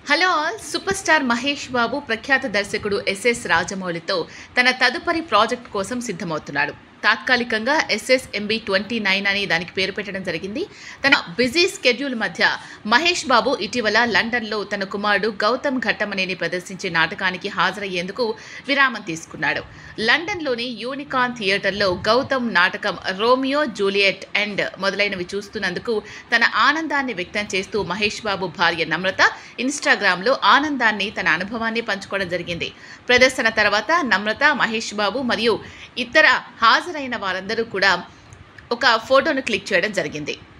Hello all. Super star Mahesh Babu ప్రఖ్యాత దర్శకుడు SS రాజమౌళితో తన తదుపరి ప్రాజెక్ట్ కోసం సిద్ధమవుతున్నాడు. తాత్కాలికంగా SSMB 29 అని దానికి పేరు పెట్టడం జరిగింది. తన బిజీ స్కెడ్యూల్ మధ్య మహేష్ బాబు ఇటీవల లండన్లో తన కుమారుడు గౌతమ్ ఘట్టమనేని ప్రదర్శించే నాటకానికి హాజరయ్యేందుకు విరామం తీసుకున్నాడు. లండన్లోని యూనికాన్ థియేటర్లో గౌతమ్ నాటకం రోమియో జూలియట్ అండ్ మొదలైనవి చూస్తున్నందుకు తన ఆనందాన్ని వ్యక్తం చేస్తూ మహేష్ బాబు భార్య నమ్రత ఇన్స్టాగ్రామ్లో ఆనందాన్ని, తన అనుభవాన్ని పంచుకోవడం జరిగింది. ప్రదర్శన తర్వాత నమ్రత, మహేష్ బాబు మరియు ఇతర హాజరైన వారందరూ కూడా ఒక ఫోటోను క్లిక్ చేయడం జరిగింది.